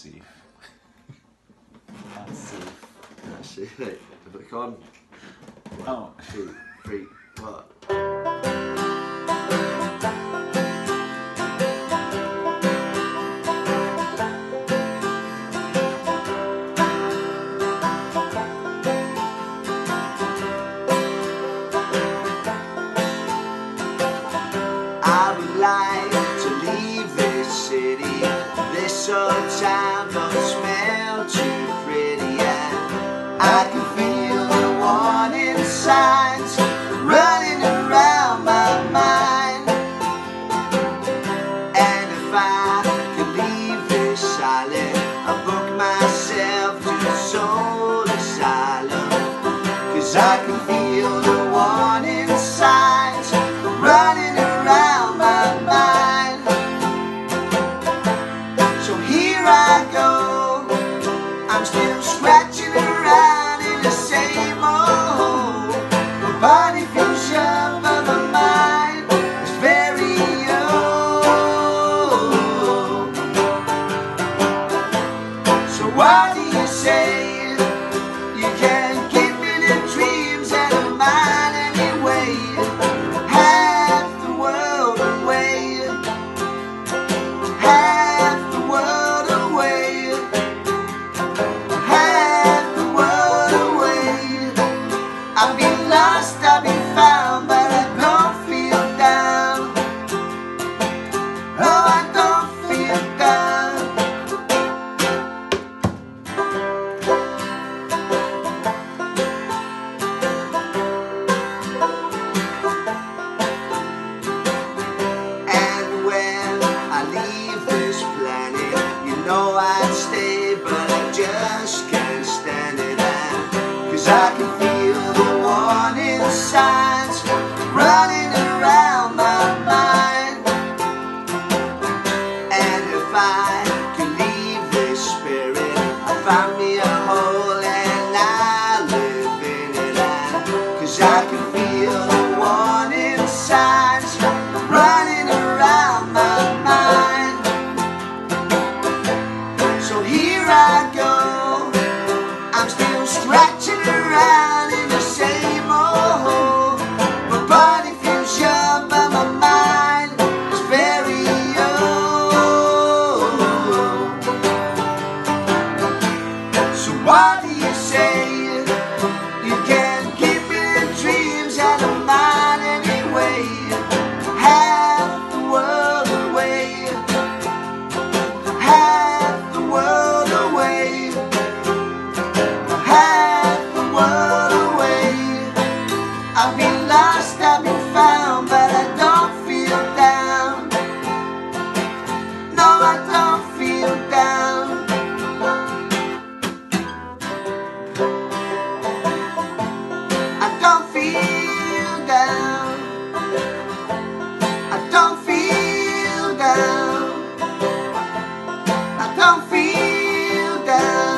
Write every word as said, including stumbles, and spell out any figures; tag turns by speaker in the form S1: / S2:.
S1: safe. That's safe.
S2: That's it. Right. Click on. One,
S1: Oh.
S2: two, three, one. I would like to leave this city. This old town don't smell too pretty, and I can feel the warning signs running around my mind. And if I could leave this island, I'd book myself to the soul asylum, 'cause I can feel the warning signs running around my mind. So here I go, I'm still scratching around in the same old hole. My body feels young, but my mind is very old. So what do you say? You can't give me the dreams out of mine anyway. Half the world away, half the world away, half the world away. I've been lost, I've been found, but I don't feel down. Oh, I don't feel down. And when I leave this planet, you know I'd stay, but I just can't stand it. And 'cause I can feel the warning signs running around my mind. And if I could leave this spirit, I'd find me a hole and I live in it. And 'cause I can feel the warning signs running around my mind. So here I go, I'm still scratching around in the same old hole. My body feels young, but my mind is very old. So what do you say? You can't give me the dreams out of mine anyway. Half the world away, half the world away, half the world away. I've been lost, I've been found, but I don't feel down. No, I don't feel down. I don't feel down. I don't feel down. I don't feel down.